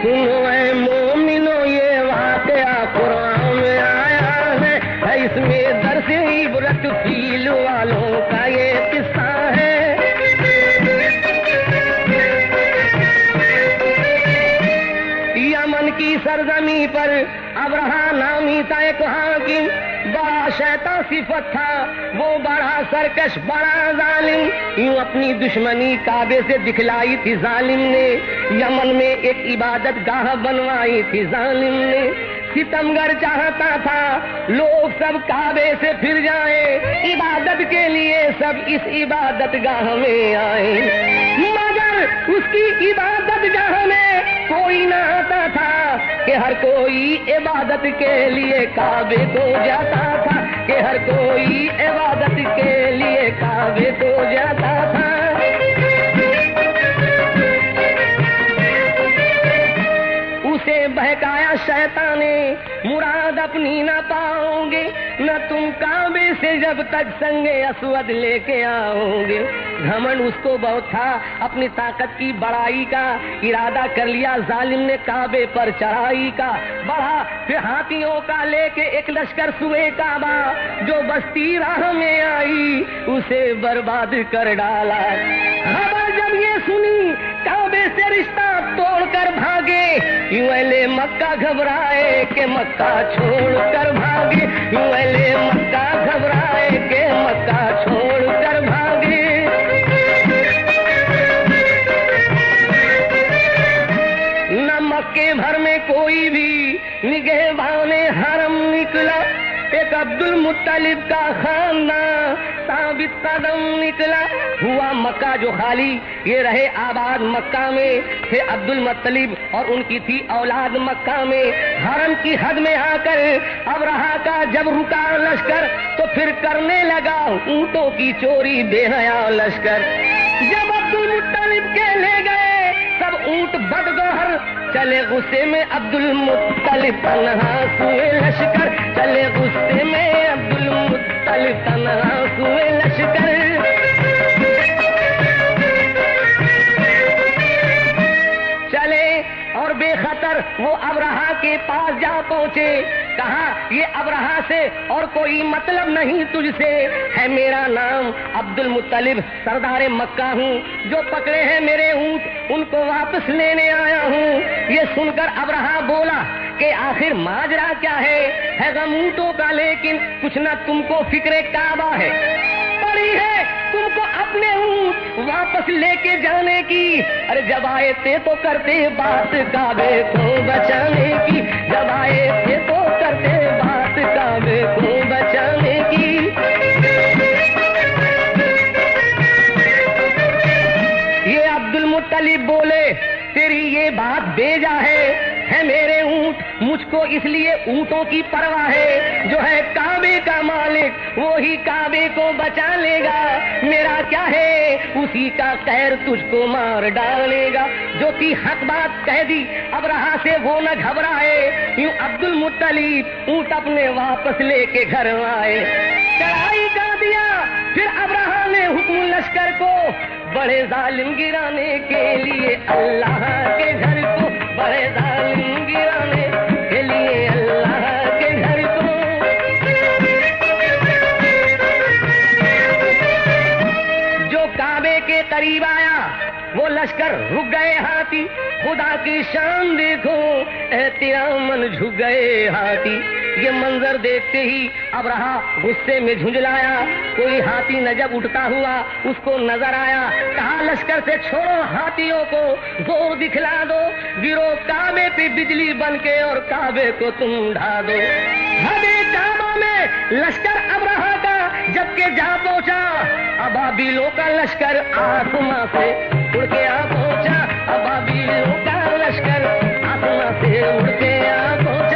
सुनो ऐ मोमिनो ये वाकया कुरान में आया है, इसमें दर्स इबरत फील वालों का ये किस्सा है। यमन की सरजमी पर अब्रहा नामी था एक हाकिम, बड़ा शैतान सिफत था वो, बड़ा सरकश, बड़ा जालिम। यूं अपनी दुश्मनी काबे से दिखलाई थी जालिम ने, यमन में एक इबादत गाह बनवाई थी जालिम ने। सितमगर चाहता था लोग सब काबे से फिर जाएं, इबादत के लिए सब इस इबादत गाह में आए, मगर उसकी इबादत गाह में कोई न आता था कि हर कोई इबादत के लिए काबे को जाता था, कि हर कोई इबादत के लिए काबे को जाता था। उसे बहकाया शैतान ने, मुराद अपनी न पाओगे, न तुम काबे से जब तक संगे असवद लेके आओगे। घमंड उसको बहुत था अपनी ताकत की बड़ाई का, इरादा कर लिया जालिम ने काबे पर चढ़ाई का। बढ़ा फिर हाथियों का लेके एक लश्कर सुए काबा, जो बस्ती राह में आई उसे बर्बाद कर डाला। खबर जब ये सुनी काबे से रिश्ता तोड़कर भागे, यूं अहले मक्का घबराए के मक्का छोड़कर भागे, यूं अहले मक्का घबराए के मक्का छोड़कर भागे। न मक्के भर में कोई भी निगहबाने हरम निकला, एक अब्दुल मुत्तलिब का खानदान साबित कदम निकला। हुआ मक्का जो खाली, ये रहे आबाद मक्का में, थे अब्दुल मुत्तलिब और उनकी थी औलाद मक्का में। हरम की हद में आकर अब्रहा का जब रुका लश्कर, तो फिर करने लगा ऊंटों की चोरी बेहया लश्कर। जब अब्दुल मुत्तलिब के ले गए सब ऊंट बदगोहर, चले गुस्से में अब्दुल मुत्तलिब तन्हा सुए लश्कर, चले गुस्से में अब्दुल मुत्तलिब तन्हा सुए लश्कर। चले और बेखतर वो अब्रहा के पास जा पहुंचे, कहा ये अब्रहा से और कोई मतलब नहीं तुझसे, है मेरा नाम अब्दुल मुत्तलिब, सरदार मक्का हूँ, जो पकड़े हैं मेरे ऊंट उनको वापस लेने आया हूँ। ये सुनकर अब्रहा बोला कि आखिर माजरा क्या है गम ऊंटों का, लेकिन कुछ न तुमको फिक्रे काबा है, पड़ी है तुमको अपने ऊंट वापस लेके जाने की। अरे जब आए थे तो करते बात काबे को बचाने की, जब आए थे तो करते बात काबे को बचाने की। ये अब्दुल मुत्तलिब बोले तेरी ये बात बेजा है मेरे ऊंट, मुझको इसलिए ऊंटों की परवाह है, जो है काबे का मालिक वो ही काबे को बचा लेगा। मेरा क्या है उसी का कहर तुझको मार डालेगा। जो थी हक बात कह दी अब्रहा से वो न घबराए, यूं अब्दुल मुत्तलिब ऊंट अपने वापस लेके घर आए। चढ़ाई कर दिया फिर अब्रहा ने हुक्म लश्कर को, बड़े जालिम गिराने के लिए अल्लाह के घर को, बड़े जालिम गिराने के लिए अल्लाह के घर को। जो काबे के करीब आया वो लश्कर रुक गए हाथी, खुदा की शान देखो एहतिरामन झुक गए हाथी। ये मंजर देखते ही अब्रहा गुस्से में झुंझलाया, कोई हाथी न जब उठता हुआ उसको नजर आया, कहा लश्कर से छोड़ो हाथियों को, जोर दिखला दो, गिरो काबे पे बिजली बनके और काबे को तुम ढा दो। हदे काबा में लश्कर अब्रहा का जबकि जा पहुंचा, अबाबिलों का लश्कर आसमां से उड़ के आ पहुंचा, अबाबिलों का लश्कर आसमां से उड़ के आ पहुंचा।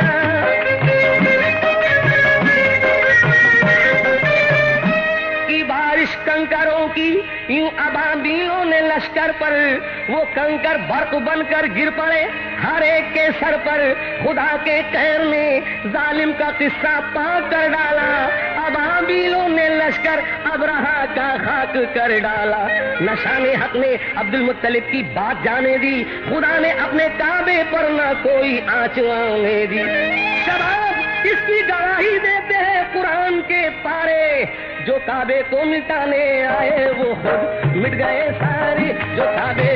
बारिश कंकरों की यूं अबाबिलों ने लश्कर पर, वो कंकर बर्फ बनकर गिर पड़े हर एक के सर पर। खुदा के कहर ने जालिम का किस्सा पाक कर डाला, अबाबिलों ने लश्कर کر ابرہا کا خاک کر ڈالا. نشان حق نے عبد المطلب کی بات جانے دی, خدا نے اپنے کعبے پر نہ کوئی آنچ آنے دی. شباب اس کی گواہی دیتے ہیں قرآن کے پارے, جو کعبے کو مٹانے آئے وہ خود مٹ گئے سارے, جو کعبے